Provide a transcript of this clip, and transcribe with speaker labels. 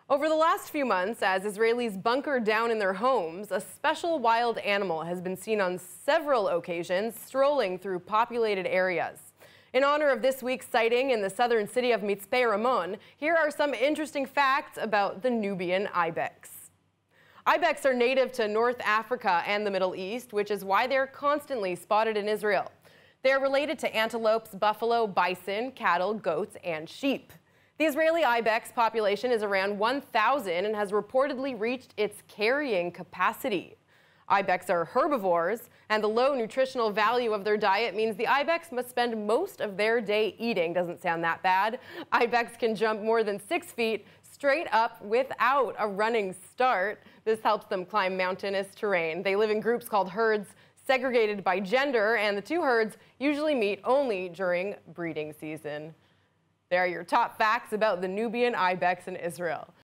Speaker 1: Over the last few months, as Israelis bunker down in their homes, a special wild animal has been seen on several occasions strolling through populated areas. In honor of this week's sighting in the southern city of Mitzpe Ramon, here are some interesting facts about the Nubian ibex. Ibex are native to North Africa and the Middle East, which is why they're constantly spotted in Israel. They're related to antelopes, buffalo, bison, cattle, goats, and sheep. The Israeli ibex population is around 1,000 and has reportedly reached its carrying capacity. Ibex are herbivores, and the low nutritional value of their diet means the ibex must spend most of their day eating. Doesn't sound that bad. Ibex can jump more than 6 feet straight up without a running start. This helps them climb mountainous terrain. They live in groups called herds, segregated by gender, and the two herds usually meet only during breeding season. There are your top facts about the Nubian ibex in Israel.